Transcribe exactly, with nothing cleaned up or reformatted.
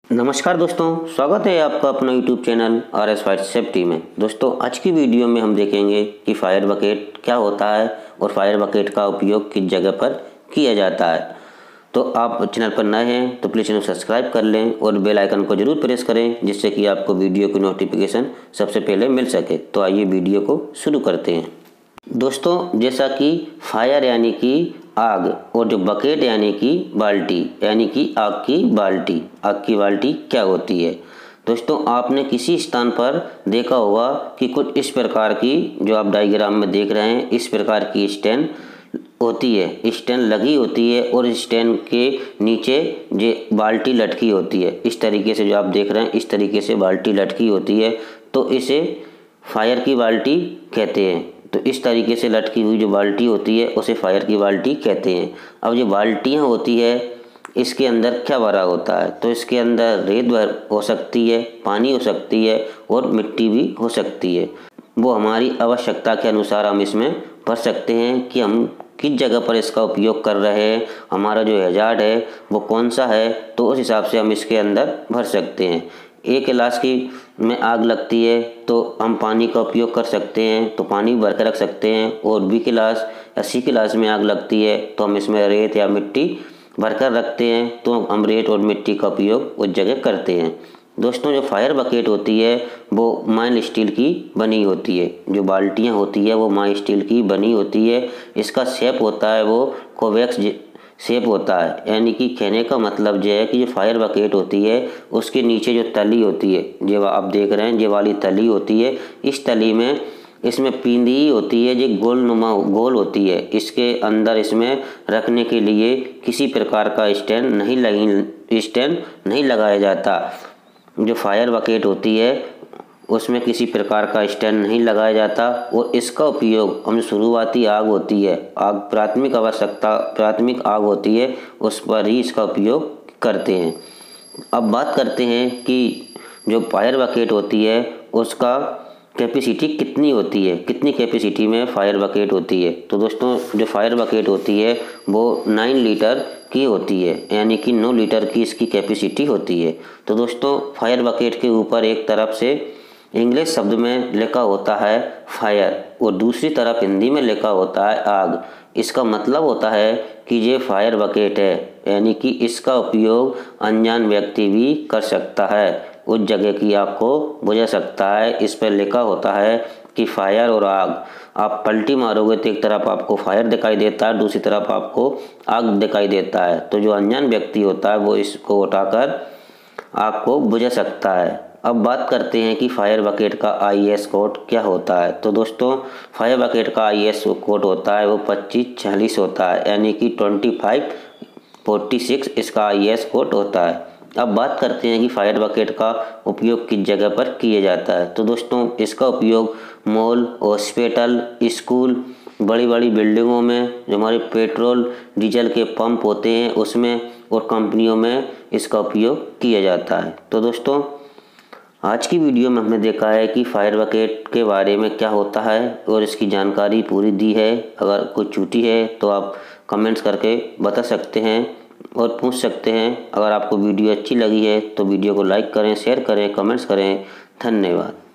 नमस्कार दोस्तों, स्वागत है आपका अपना YouTube channel R S fire safety में। दोस्तों आज की वीडियो में हम देखेंगे कि फायर बकेट क्या होता है और फायर बकेट का उपयोग किस जगह पर किया जाता है। तो आप चैनल पर नए हैं तो प्लीज़ चैनल सब्सक्राइब कर लें और बेल आइकन को जरूर प्रेस करें, जिससे कि आपको वीडियो की नोटिफिकेशन सबसे पहले मिल सके। तो आइए वीडियो को शुरू करते हैं। दोस्तों जैसा कि फायर यानी कि आग और जो बकेट यानी कि बाल्टी यानी कि आग की बाल्टी आग की बाल्टी क्या होती है। दोस्तों आपने किसी स्थान पर देखा होगा कि कुछ इस प्रकार की, जो आप डायग्राम में देख रहे हैं, इस प्रकार की स्टैंड होती है, स्टैंड लगी होती है और स्टैंड के नीचे जो बाल्टी लटकी होती है। इस तरीके से जो आप देख रहे हैं, इस तरीके से बाल्टी लटकी होती है, तो इसे फायर की बाल्टी कहते हैं। तो इस तरीके से लटकी हुई जो बाल्टी होती है उसे फायर की बाल्टी कहते हैं। अब जो बाल्टियाँ होती है, इसके अंदर क्या भरा होता है, तो इसके अंदर रेत भर हो सकती है, पानी हो सकती है और मिट्टी भी हो सकती है। वो हमारी आवश्यकता के अनुसार हम इसमें भर सकते हैं कि हम किस जगह पर इसका उपयोग कर रहे हैं, हमारा जो हैजार्ड है वो कौन सा है, तो उस हिसाब से हम इसके अंदर भर सकते हैं। एक गिलास की में आग लगती है तो हम पानी का उपयोग कर सकते हैं, तो पानी भर के रख सकते हैं। और बी गिलास या सी गिलास में आग लगती है तो हम इसमें रेत या मिट्टी भरकर रखते हैं, तो हम रेत और मिट्टी का उपयोग उस जगह करते हैं। दोस्तों जो फायर बकेट होती है वो माइल्ड स्टील की बनी होती है। जो बाल्टियाँ होती है वो माइल्ड स्टील की बनी होती है। इसका शेप होता है वो कोवेक्स शेप होता है, यानी कि कहने का मतलब ये है कि जो फायर बकेट होती है उसके नीचे जो तली होती है, जो आप देख रहे हैं, ये वाली तली होती है, इस तली में इसमें पिंडी होती है जो गोल नुमा गोल होती है। इसके अंदर इसमें रखने के लिए किसी प्रकार का स्टैंड नहीं लगी स्टैंड नहीं लगाया जाता। जो फायर बकेट होती है उसमें किसी प्रकार का स्टैंड नहीं लगाया जाता और इसका उपयोग हम शुरुआती आग होती है, आग प्राथमिक आवश्यकता प्राथमिक आग होती है, उस पर ही इसका उपयोग करते हैं। अब बात करते हैं कि जो फायर बकेट होती है उसका कैपेसिटी कितनी होती है, कितनी कैपेसिटी में फायर बकेट होती है। तो दोस्तों जो फायर बकेट होती है वो नाइन लीटर की होती है, यानी कि नौ लीटर की इसकी कैपेसिटी होती है। तो दोस्तों फायर बकेट के ऊपर एक तरफ से इंग्लिश शब्द में लिखा होता है फायर और दूसरी तरफ हिंदी में लिखा होता है आग। इसका मतलब होता है कि ये फायर बकेट है, यानी कि इसका उपयोग अनजान व्यक्ति भी कर सकता है, उस जगह की आग को बुझा सकता है। इस पर लिखा होता है कि फायर और आग। आप पलटी मारोगे तो एक तरफ आपको फायर दिखाई देता है, दूसरी तरफ आपको आग दिखाई देता है। तो जो अनजान व्यक्ति होता है वो इसको उठाकर आग को बुझा सकता है। अब बात करते हैं कि फायर बकेट का आई एस कोड क्या होता है। तो दोस्तों फायर बकेट का आई एस कोड होता है वो पच्चीस छियालीस होता है, यानी कि ट्वेंटी फाइव फोर्टी सिक्स इसका आई एस कोड होता है। अब बात करते हैं कि फायर बकेट का उपयोग किस जगह पर किया जाता है। तो दोस्तों इसका उपयोग मॉल, हॉस्पिटल, स्कूल, बड़ी बड़ी बिल्डिंगों में, जो हमारे पेट्रोल डीजल के पंप होते हैं उसमें, और कंपनियों में इसका उपयोग किया जाता है। तो दोस्तों आज की वीडियो में हमने देखा है कि फायर बकेट के बारे में क्या होता है और इसकी जानकारी पूरी दी है। अगर कुछ छूटी है तो आप कमेंट्स करके बता सकते हैं और पूछ सकते हैं। अगर आपको वीडियो अच्छी लगी है तो वीडियो को लाइक करें, शेयर करें, कमेंट्स करें। धन्यवाद।